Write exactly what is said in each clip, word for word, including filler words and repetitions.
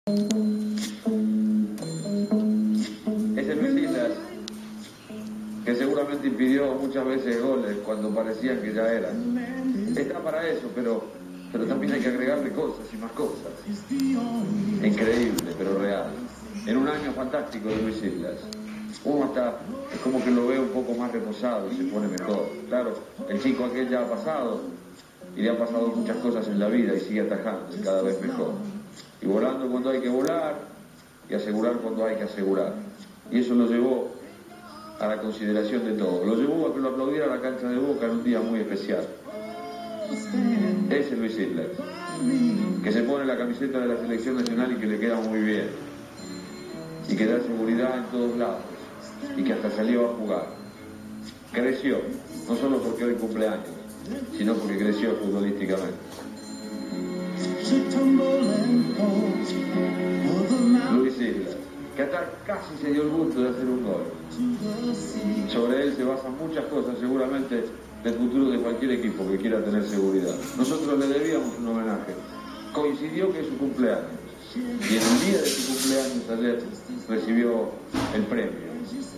Ese Luis Islas, que seguramente impidió muchas veces goles cuando parecían que ya eran. Está para eso, pero, pero también hay que agregarle cosas y más cosas. Increíble, pero real. En un año fantástico de Luis Islas. Uno hasta es como que lo ve un poco más reposado y se pone mejor. Claro, el chico aquel ya ha pasado y le han pasado muchas cosas en la vida y sigue atajando y cada vez mejor. Y volando cuando hay que volar y asegurar cuando hay que asegurar. Y eso lo llevó a la consideración de todos. Lo llevó a que lo aplaudiera la cancha de Boca en un día muy especial. Ese Luis Islas, que se pone la camiseta de la selección nacional y que le queda muy bien. Y que da seguridad en todos lados. Y que hasta salió a jugar. Creció, no solo porque hoy cumpleaños, sino porque creció futbolísticamente. Luis Islas, que hasta casi se dio el gusto de hacer un gol. Sobre él se basan muchas cosas, seguramente, del futuro de cualquier equipo que quiera tener seguridad. Nosotros le debíamos un homenaje. Coincidió que es su cumpleaños. Y en el día de su cumpleaños ayer recibió el premio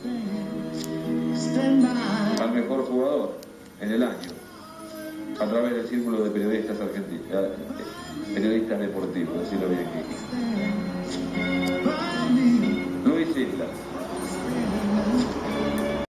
al mejor jugador en el año a través del Círculo de Periodistas Argentinos, periodistas deportivos, decirlo bien aquí. Luis Islas.